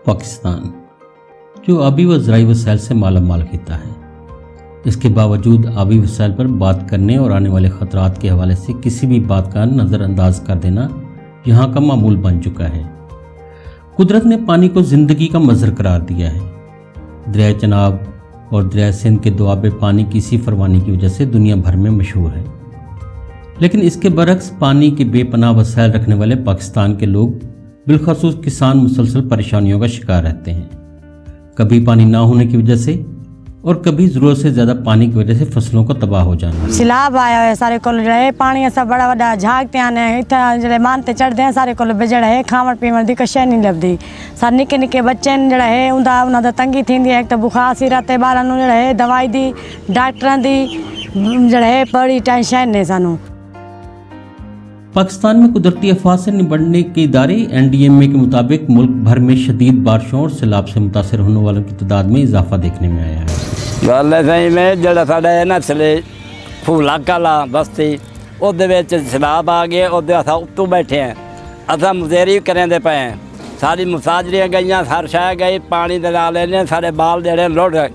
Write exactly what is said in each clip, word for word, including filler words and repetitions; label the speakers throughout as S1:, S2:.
S1: पाकिस्तान जो आबी व ज़राई वसाइल से माला माल खिता है, इसके बावजूद आबी वसाइल पर बात करने और आने वाले ख़तरात के हवाले से किसी भी बात का नज़रअंदाज कर देना यहाँ का मामूल बन चुका है। कुदरत ने पानी को ज़िंदगी का मज़हर करार दिया है। दरिया चनाब और दरिया सिंध के दुआबे पानी की इसी फरमानी की वजह से दुनिया भर में मशहूर है, लेकिन इसके बरक्स पानी के बेपनाह वसाइल रखने वाले पाकिस्तान के लोग बिलखसूस किसान मुसलसल परेशानियों का शिकार रहते हैं। कभी पानी ना होने की वजह से और कभी ज़रूरत से ज़्यादा पानी की वजह से फसलों का तबाह हो जाना।
S2: सैलाब आया है सारे को रहे पानी सब बड़ा बड़ा झागते आने इतना जड़े मानते चढ़ते हैं सारे को बिजड़ है खावण पीवण की कशे नहीं लभदी। सारे निके निके बच्चे जड़ा है उनका उन्होंने तंगी थी एक तो बुखार सिर ते बार जड़ा है दवाई दी डॉक्टर की जड़ा है बड़ी टेंशन है सानू।
S1: पाकिस्तान में कुदरती आफात से निपटने के इदारे एन डी एम ए के मुताबिक मुल्क भर में शदीद बारिशों और सैलाब से मुतासर होने वालों की तादाद में इजाफा देखने में आया है।
S3: गल सही में जड़ा साढ़ा है ना थले फूला कला बस्ती उहदे सैलाब आ गए उहदे असां उत्तों बैठे हैं, असां मुजेरी करेंदे पे हैं, सारी मुसाजरियाँ गई हर शह गई पानी दे नाल इन्ने सारे बाल जेड़े लुढ़ गए।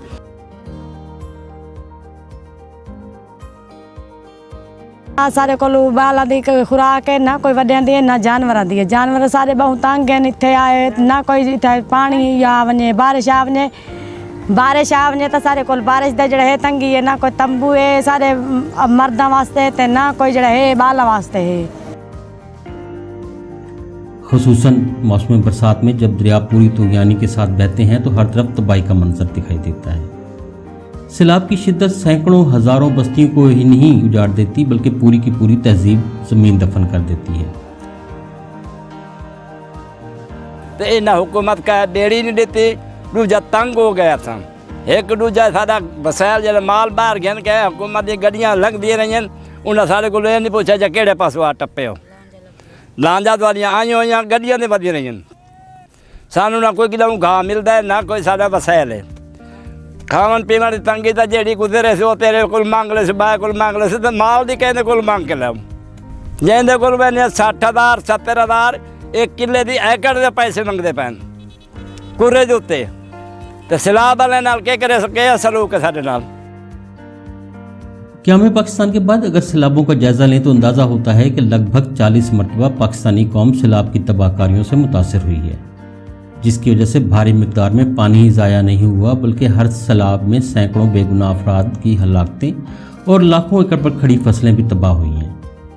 S2: सारे को बाल दी खुराक है ना कोई वड्या दी ना जानवर दी, जानवर सारे बहुत तंग हैं इत्थे आए ना कोई इत्थे पानी आ वने बारिश आ वने बारिश आ वने तो सारे को बारिश दा जड़ा है तंगी है, ना कोई तंबू है सारे मर्दा वास्ते ते ना कोई जड़ा है बाला वास्ते है।
S1: खुसूसन मौसम बरसात में जब दरिया पूरी तूफानी के साथ बहते हैं तो हर तरफ तबाही का मंजर दिखाई देता है। सैलाब की शिद्दत सैकड़ों हजारों बस्तियों को ही नहीं उजाड़ देती बल्कि पूरी की पूरी तहजीब जमीन दफन कर देती है।
S3: तो इन्हें हुकूमत का डेढ़ी नहीं देती, दूजा तंग हो गया था। एक दूजा सारा वसाइल जो माल बाहर गए के हुकूमत की गड्डियां लंघ दी रही उन्हें सारे को नहीं पूछा जा कि पासों आ टप्पे हो लांजा वालियाँ आई हुई गड्डियां नहीं बदी रही, सानू ना कोई किलो घाह मिलता है ना कोई सारा वसाइल है। खावन पीवन की तंगी तो जी गुजरे से वो तेरे को मंग ले बाय को मंग ले तो माल की कहते को मंग के लो जिंदे को मैंने सठ हज़ार सत्तर हज़ार एक किले की एकड़ के पैसे मंगते पैन कुरे के उत्ते तो सैलाब वाले नाल के करे के सलूक है साडे नाल।
S1: क़याम पाकिस्तान के बाद अगर सैलाबों का जायजा लें तो अंदाज़ा होता है कि लगभग चालीस मरतबा पाकिस्तानी कौम सैलाब की तबाहकारियों से मुतासर हुई है, जिसकी वजह से भारी मिकदार में पानी ही ज़ाया नहीं हुआ बल्कि हर सैलाब में सैकड़ों बेगुनाह अफराद की हलाकतें और लाखों एकड़ पर खड़ी फसलें भी तबाह हुई हैं।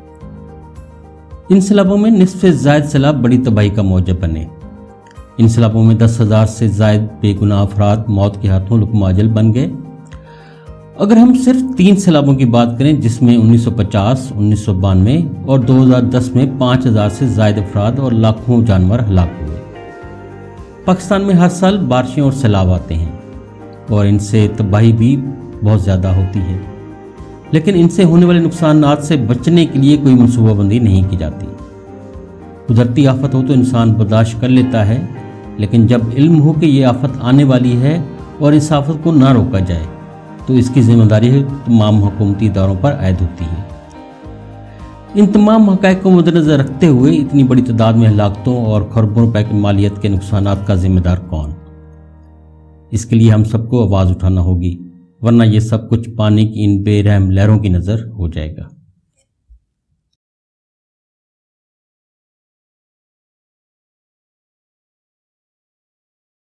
S1: इन सैलाबों में निस्फ से ज़ायद सैलाब बड़ी तबाही का मौजब बने। इन सैलाबों में दस हज़ार से ज़ायद बेगुनाह अफराद मौत के हाथों लुकमाजल बन गए। अगर हम सिर्फ तीन सैलाबों की बात करें जिसमें उन्नीस सौ पचास, उन्नीस सौ बानवे और दो हज़ार दस में पाँच हज़ार से ज़ायद अफराद और लाखों जानवर हलाक हुए। पाकिस्तान में हर साल बारिशें और सैलाब आते हैं और इनसे तबाही भी बहुत ज़्यादा होती है, लेकिन इनसे होने वाले नुकसानात से बचने के लिए कोई मनसूबाबंदी नहीं की जाती। कुदरती आफत हो तो इंसान बर्दाश्त कर लेता है, लेकिन जब इल्म हो कि ये आफत आने वाली है और इस आफत को ना रोका जाए तो इसकी जिम्मेदारी तमाम हुकूमती इदारों पर आयद होती है। इन तमाम हक़ाइक़ को मद्देनज़र रखते हुए इतनी बड़ी तादाद में हलाकतों और खरबों रुपए की मालियत के नुकसानात का जिम्मेदार कौन? इसके लिए हम सबको आवाज़ उठाना होगी, वरना ये सब कुछ पानी की इन बेरहम लहरों की नज़र हो जाएगा।